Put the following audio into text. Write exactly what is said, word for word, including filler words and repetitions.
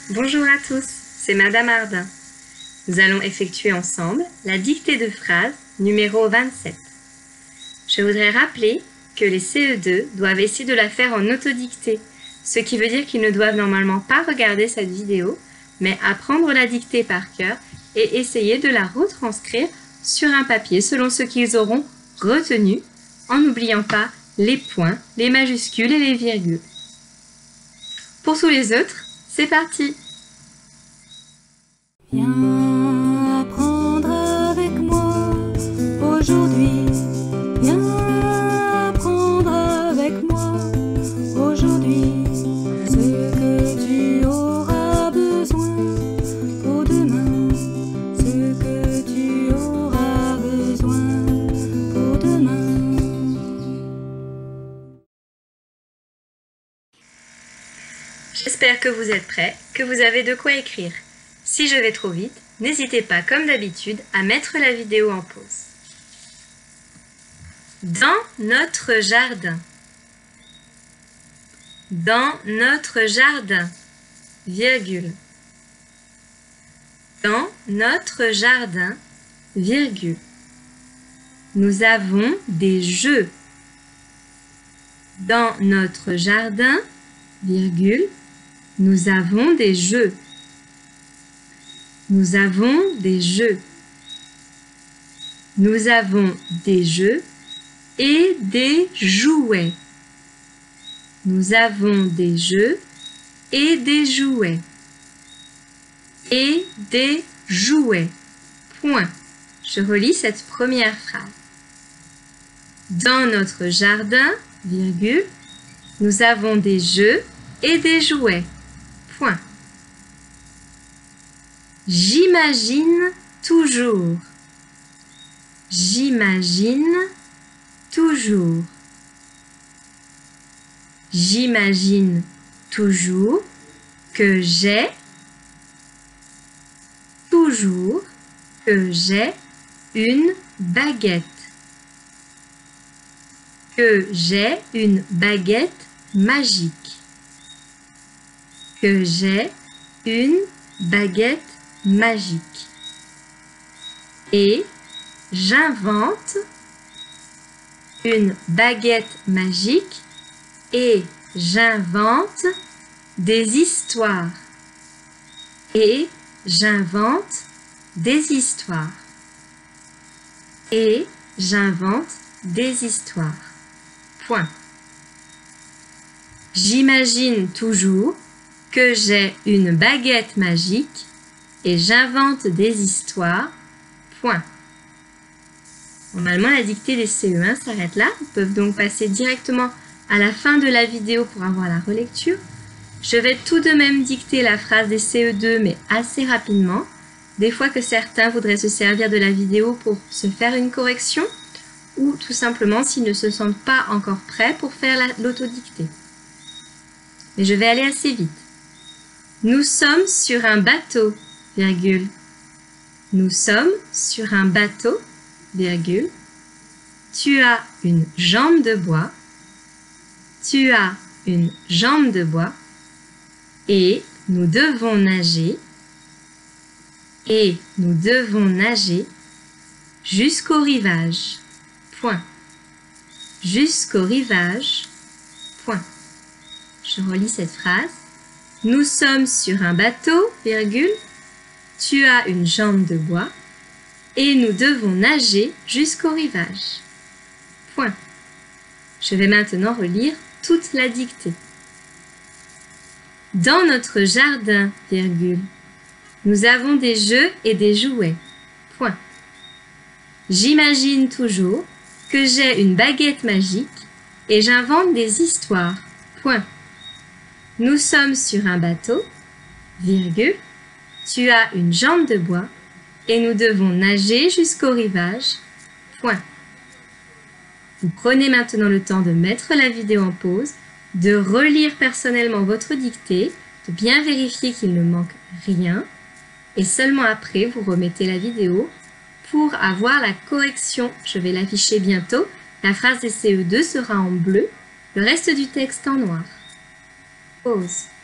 Bonjour à tous, c'est Madame Ardin. Nous allons effectuer ensemble la dictée de phrase numéro vingt-sept. Je voudrais rappeler que les C E deux doivent essayer de la faire en autodictée, ce qui veut dire qu'ils ne doivent normalement pas regarder cette vidéo, mais apprendre la dictée par cœur et essayer de la retranscrire sur un papier selon ce qu'ils auront retenu, en n'oubliant pas les points, les majuscules et les virgules. Pour tous les autres, c'est parti! Viens apprendre avec moi aujourd'hui. Viens apprendre avec moi aujourd'hui ce que tu auras besoin pour demain. Ce que tu auras besoin pour demain. J'espère que vous êtes prêts, que vous avez de quoi écrire. Si je vais trop vite, n'hésitez pas, comme d'habitude, à mettre la vidéo en pause. Dans notre jardin. Dans notre jardin, virgule. Dans notre jardin, virgule. Nous avons des jeux. Dans notre jardin, virgule. Nous avons des jeux. Nous avons des jeux. Nous avons des jeux et des jouets. Nous avons des jeux et des jouets. Et des jouets. Point. Je relis cette première phrase. Dans notre jardin, virgule, nous avons des jeux et des jouets. Point. J'imagine toujours. J'imagine toujours. J'imagine toujours que j'ai toujours que j'ai une baguette. Que j'ai une baguette magique. Que j'ai une baguette magique. Et j'invente une baguette magique et j'invente des histoires. Et j'invente des histoires. Et j'invente des histoires. Point. J'imagine toujours que j'ai une baguette magique et j'invente des histoires. Point. Normalement, la dictée des C E un s'arrête là. Ils peuvent donc passer directement à la fin de la vidéo pour avoir la relecture. Je vais tout de même dicter la phrase des C E deux, mais assez rapidement. Des fois que certains voudraient se servir de la vidéo pour se faire une correction ou tout simplement s'ils ne se sentent pas encore prêts pour faire l'autodictée. Mais je vais aller assez vite. Nous sommes sur un bateau, virgule. Nous sommes sur un bateau, virgule. Tu as une jambe de bois. Tu as une jambe de bois. Et nous devons nager. Et nous devons nager jusqu'au rivage. Point. Jusqu'au rivage. Point. Je relis cette phrase. Nous sommes sur un bateau, virgule. Tu as une jambe de bois. Et nous devons nager jusqu'au rivage. Point. Je vais maintenant relire toute la dictée. Dans notre jardin, virgule. Nous avons des jeux et des jouets. Point. J'imagine toujours que j'ai une baguette magique et j'invente des histoires. Point. Nous sommes sur un bateau, virgule. Tu as une jambe de bois et nous devons nager jusqu'au rivage. Point. Vous prenez maintenant le temps de mettre la vidéo en pause, de relire personnellement votre dictée, de bien vérifier qu'il ne manque rien et seulement après vous remettez la vidéo pour avoir la correction. Je vais l'afficher bientôt. La phrase des C E deux sera en bleu, le reste du texte en noir. Pause.